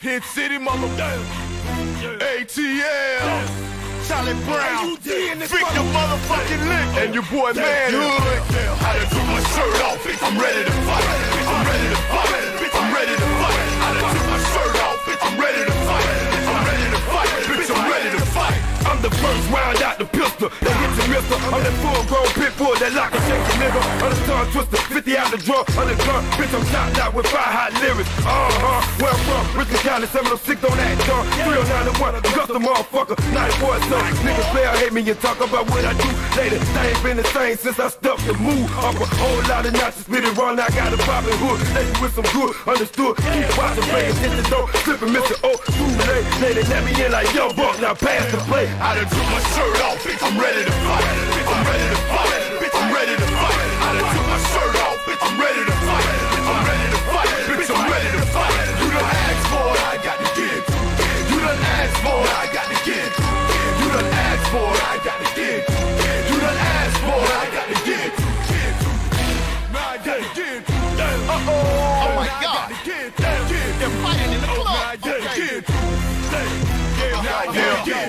Hit City, mama. ATL. Charlie Brown. Freak the motherfucking lick. And your boy Man Hood. I done took my shirt off. I'm ready to fight. I'm ready to fight. I'm ready to fight. I done took my shirt off. I'm ready to fight. I'm ready to fight. Bitch, I'm ready to fight. I'm the first round out the pistol. They hit the missile. I'm that full-grown pit bull that lock and shake the nigga. I'm the tongue twister. 50 out the drum. I'm the gun. Bitch, I'm chopped out with 5 hot lyrics. Where I'm from, Richmond County, 706 on that gun. 309 to 1, just a motherfucker. 94 son. Niggas play, hate me and talk about what I do later. They ain't been the same since I stuffed the move. Up a whole lot of notches, spit it wrong. I got a poppin' hood. Lady with some good, understood. Keep watching, playing, hit the door, flipping Mr. O. Too late, they let me in like young buck. Now pass the play. I done took my shirt off. I'm ready to fight. I'm ready to fight. I'm ready to fight. I done took my shirt off. I'm ready to fight. I'm ready to fight. Bitch, I'm ready to fight. You done asked for it, I got to get it. You done asked for it, I got to get it. You done asked for it, I got to get it. You done asked for it, I got to get it. Now I got to get it. Oh my God. They're fighting in the club. Yeah.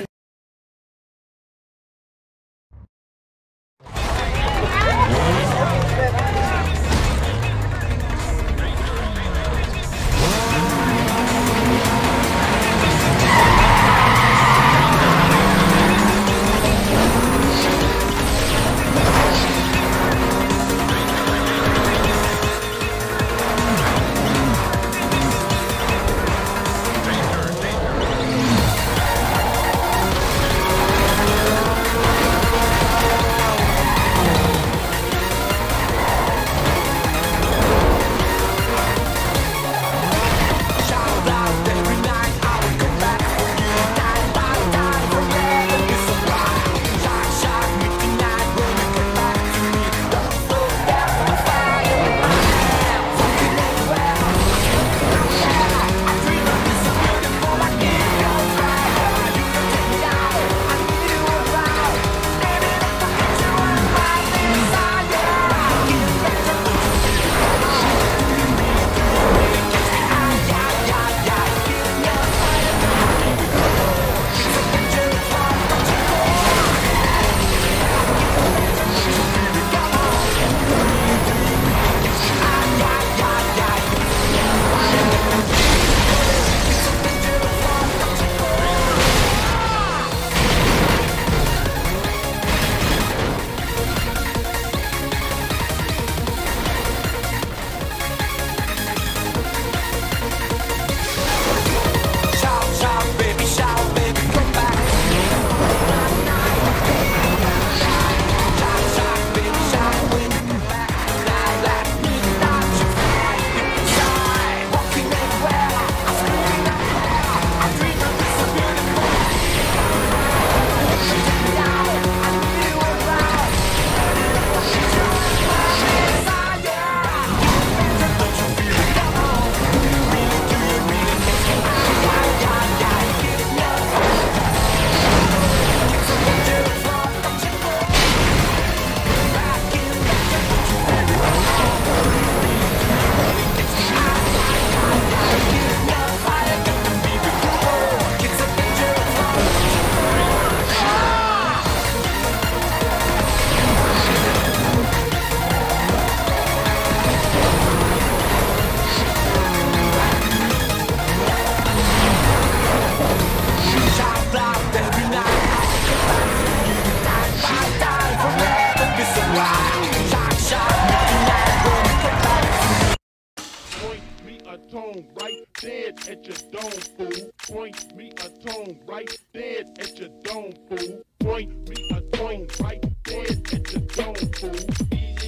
Right dead at your dome, fool. Point me a tone right dead at your dome, fool. Point me a tone right dead at your dome, fool. Easy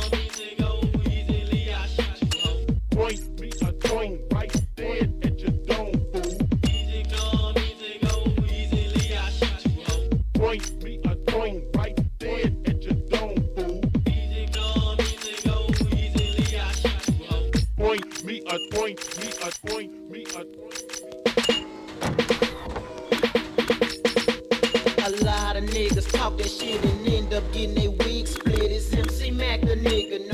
go, easily I shot you up. Point me a tone right dead at your dome, fool. Easy go, easily I shot you up. Point me a tone right dead at your dome, fool. Easy go, easily I shot you up. Point me a A lot of niggas talk that shit and end up getting their wig split. It's MC Mac the nigga.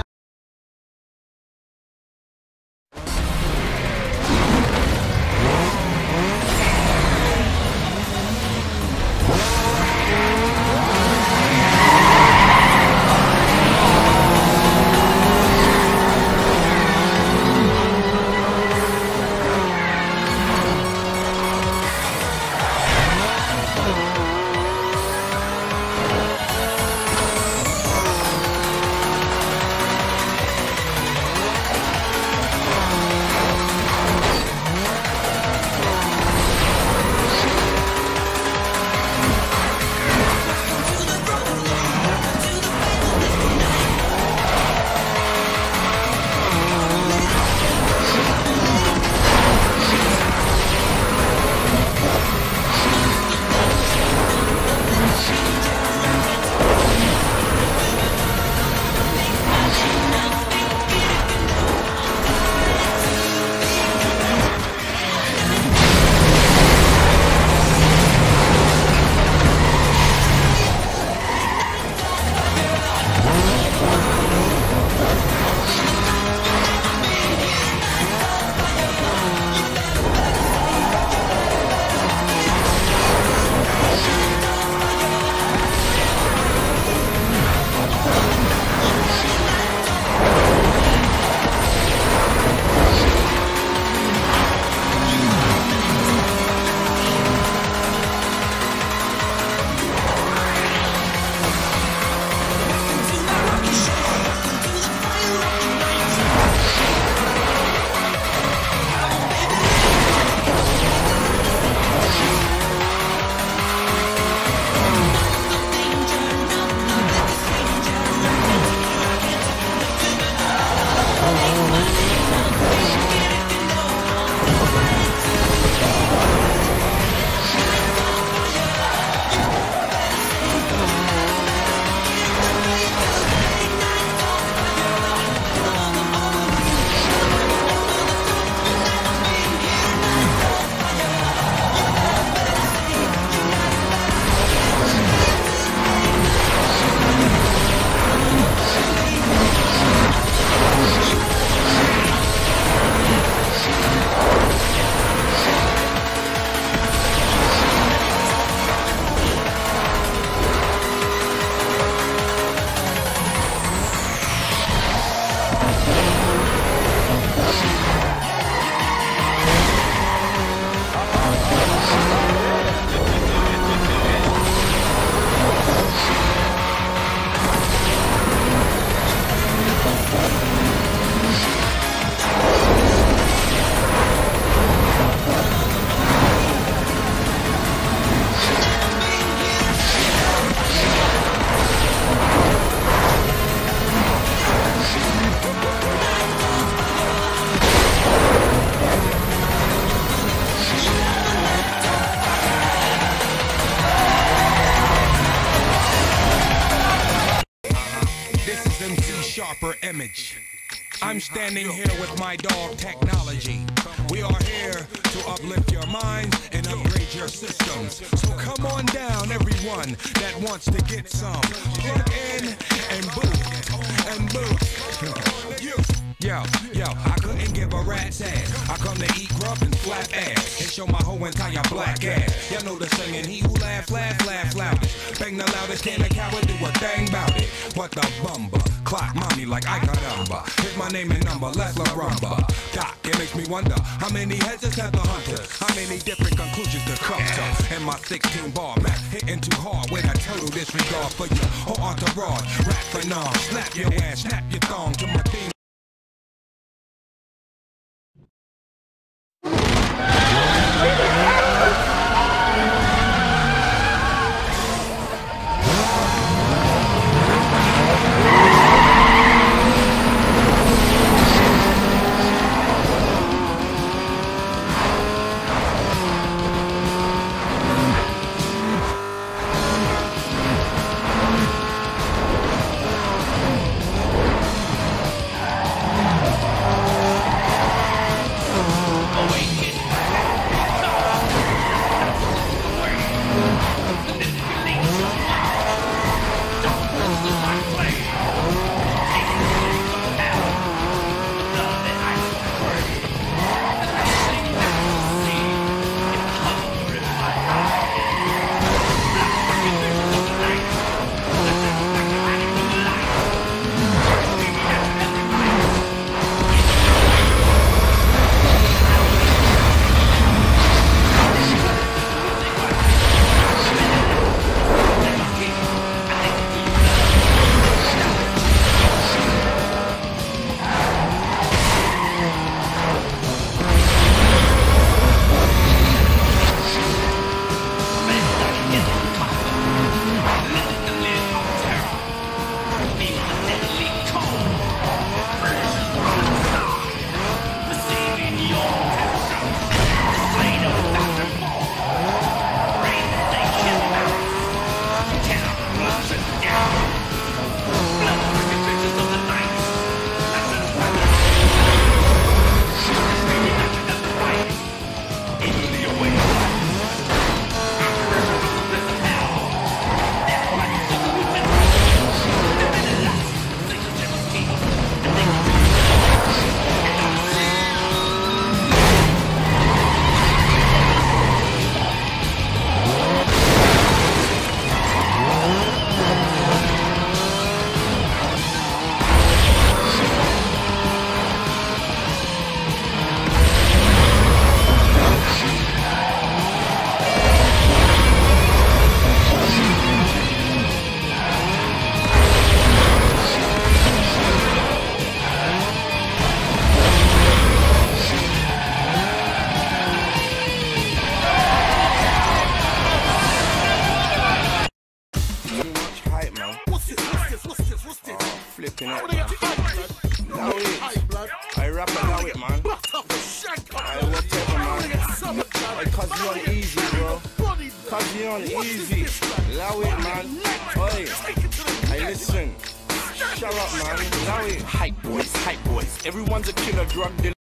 proper image. I'm standing here with my dog technology. We are here to uplift your minds and upgrade your systems. So come on down, everyone that wants to get some. Plug in and boot, and boot. Yo, I couldn't give a rat's ass. I come to eat grub and flat ass and show my whole entire black ass. Y'all know the saying, he who laugh, laugh, laugh loudest. Bang the loudest, can a coward do a thing about it? What the bumba? Clock mommy like I got number. Here's my name and number, let's la rumba. Doc, it makes me wonder, how many heads have the hunters? How many different conclusions to come to? And my 16 bar map hitting too hard with a total disregard for your whole entourage. Rap for nom, slap your ass, snap your thong to my theme. Flipping it, man. Now it. I rap about it, man. I whatever, man. Cause you on easy, bro. Cause you on easy. Allow it, man. Oi. Hey, listen. Shut up, man. Allow it. Hype boys. Everyone's a killer drug dealer.